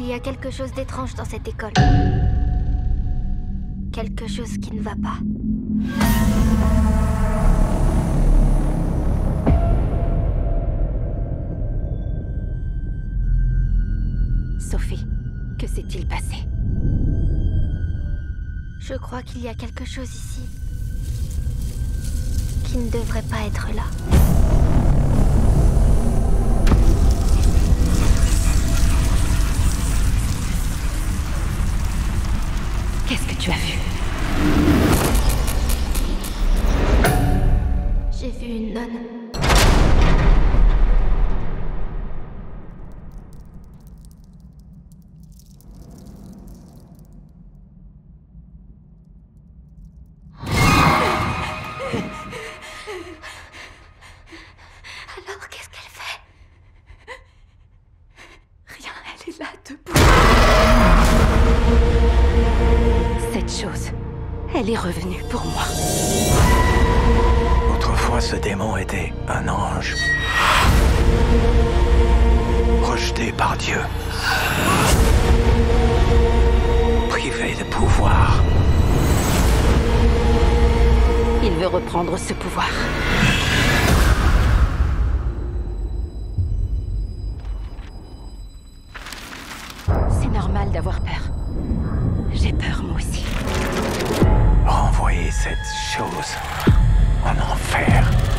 y a quelque chose d'étrange dans cette école. Quelque chose qui ne va pas. Sophie, que s'est-il passé? Je crois qu'il y a quelque chose ici qui ne devrait pas être là. Qu'est-ce que tu as vu? J'ai vu une nonne. Alors, qu'est-ce qu'elle fait? Rien, elle est là, debout. Cette chose, elle est revenue pour moi. Autrefois, ce démon était un ange. Rejeté par Dieu. Privé de pouvoir. Il veut reprendre ce pouvoir. C'est normal d'avoir peur. J'ai peur, moi aussi. Renvoyer cette chose en enfer.